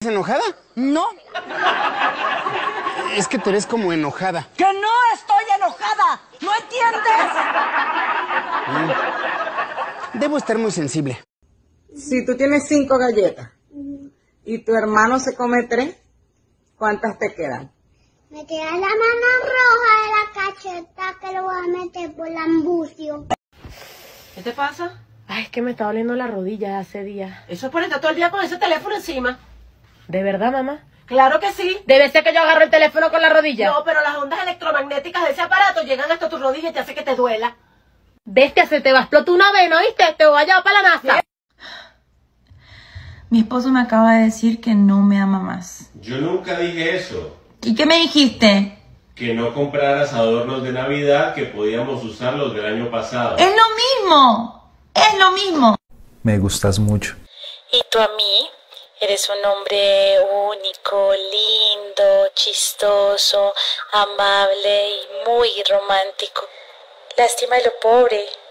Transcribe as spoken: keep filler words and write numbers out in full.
¿Estás enojada? No. Es que te ves como enojada. ¡Que no estoy enojada! ¿No entiendes? Mm. Debo estar muy sensible. Si tú tienes cinco galletas y tu hermano se come tres, ¿cuántas te quedan? Me queda la mano roja de la cacheta que lo voy a meter por la ambucio. ¿Qué te pasa? Ay, es que me está doliendo la rodilla hace días. Eso es por estar todo el día con ese teléfono encima. ¿De verdad, mamá? Claro que sí. Debe ser que yo agarro el teléfono con la rodilla. No, pero las ondas electromagnéticas de ese aparato llegan hasta tu rodilla y te hace que te duela. Bestia, se te va a explotar una vena, ¿oíste? Te voy a llevar para la NASA. Mi esposo me acaba de decir que no me ama más. Yo nunca dije eso. ¿Y qué me dijiste? Que no compraras adornos de Navidad que podíamos usar los del año pasado. Es lo mismo. Es lo mismo. Me gustas mucho. ¿Y tú a mí? Eres un hombre único, lindo, chistoso, amable y muy romántico. Lástima de lo pobre.